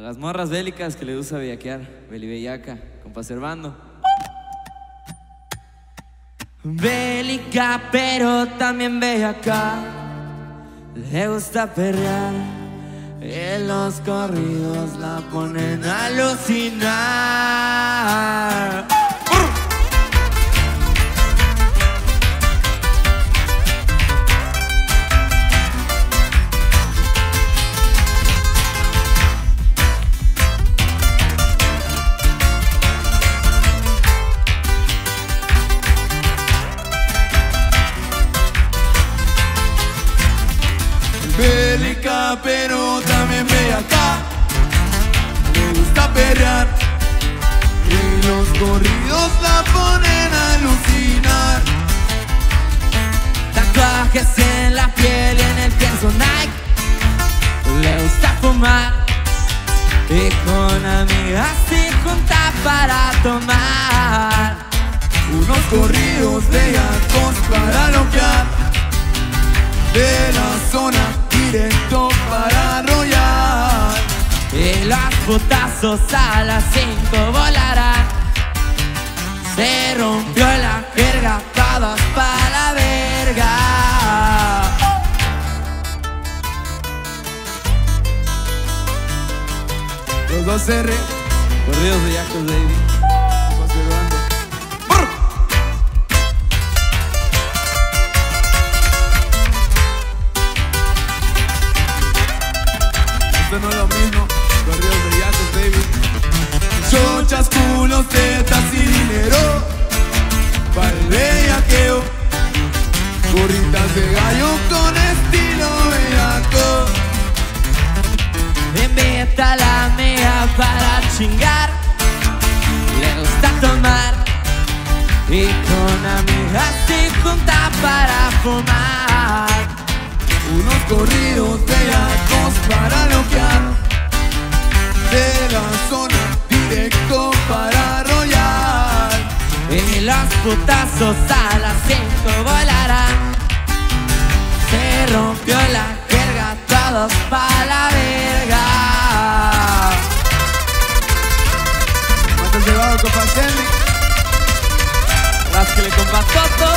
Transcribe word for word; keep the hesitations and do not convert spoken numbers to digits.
las morras bélicas que le gusta bellaquear, belibellaca, compa Servando. Bélica pero también bellaca, le gusta perrear, en los corridos la ponen a alucinar. Bélica pero también bellaca, le gusta perrear, y los corridos la ponen a alucinar. Tatuajes en la piel y en el pienso Nike, le gusta fumar, y con amigas se junta para tomar. Unos corridos bellacos para loquear, de la zona directo para arrollar. Y los putazos a las cinco volarán. Se rompió la jerga, todos pa' la verga. Los dos R, Corridos bellacos, baby. Servando. Esto no es lo mismo, corridos bellacos, baby. Chochas, culos, tetas y dinero para el bellaqueo. Gorritas de gallo con estilo bellaco. Invita a la amiga para chingar, le gusta tomar, y con amigas se junta para fumar. Unos corridos bellacos para loquear, de la zona directo para arrollar. Y los putazos a las cinco volarán. Se rompió la jerga, todos pa' la verga. Antes de bajo, compa Kelly. Rásquele, compa Toto.